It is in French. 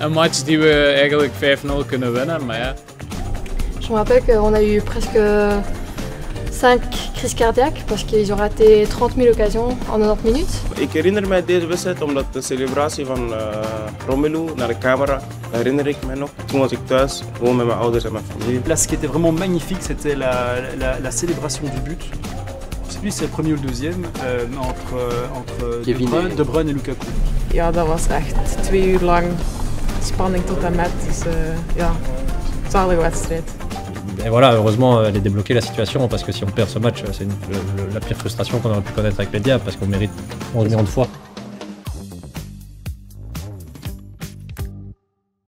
een match die we eigenlijk 5-0 kunnen winnen, maar ja. Je me rappelle qu'on a eu presque 5 crises cardiaques parce qu'ils ont raté 30 000 occasions en 90 minutes. Ik herinner mij deze wedstrijd omdat de celebratie van Romelu naar de camera, herinner ik mij nog. Toen was ik thuis, gewoon met mijn ouders en mijn familie. Là, ce qui était vraiment magnifique, c'était la célébration du but. Je sais plus si c'est le premier ou le deuxième, entre De Bruyne en Lukaku. Ja, dat was echt 2 uur lang spanning tot en met. Dus ja, zalige wedstrijd. Et voilà, heureusement, elle est débloquée la situation parce que si on perd ce match, c'est la pire frustration qu'on aurait pu connaître avec les Diables parce qu'on mérite 11 millions de fois.